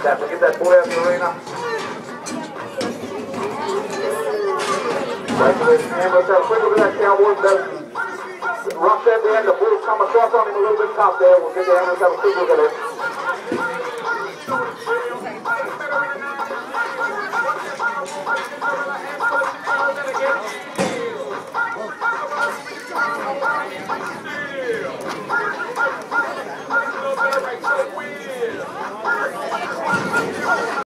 that. We'll get that boy out of the arena. Right to the ambulance. Have a quick look at that Cowboys. Rush at the end. The bull come across on him a little bit top there. We'll get the ambulance. Have a quick look at it.